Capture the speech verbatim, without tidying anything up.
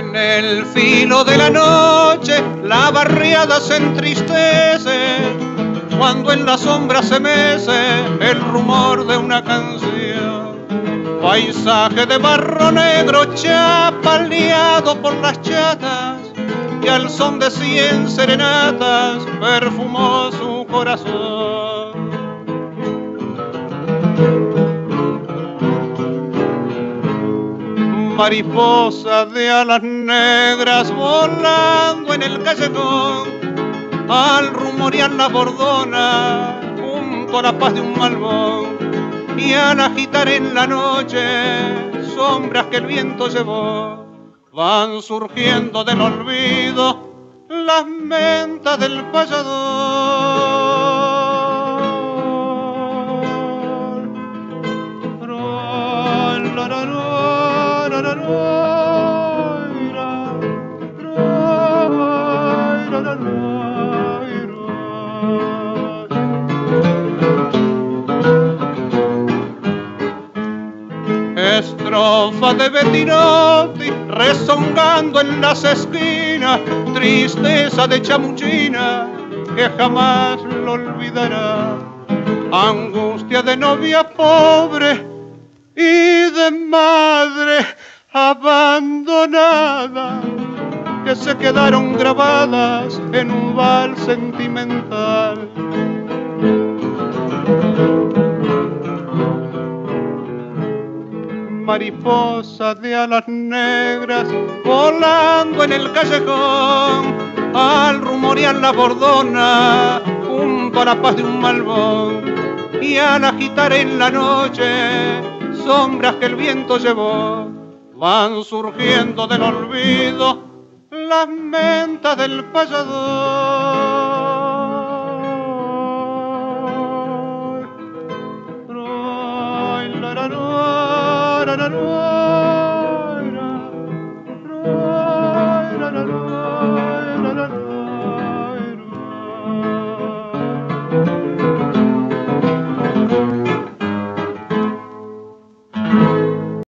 En el filo de la noche la barriada se entristece, cuando en la sombra se mece el rumor de una canción. Paisaje de barro negro chapaleado por las chatas, y al son de cien serenatas perfumó su corazón. Mariposa de alas negras volando en el callejón, al rumorear la bordona junto a la paz de un malvón, y al agitar en la noche sombras que el viento llevó, van surgiendo del olvido las mentas del payador. Estrofa de Bettinotti rezongando en las esquinas, tristeza de chamuchina que jamás lo olvidará, angustia de novia pobre y de madre abandonada, que se quedaron grabadas en un vals sentimental. Mariposa de alas negras volando en el callejón, al rumorear la bordona junto a la paz de un malvón, y al agitar en la noche sombras que el viento llevó, van surgiendo del olvido las mentas del payador.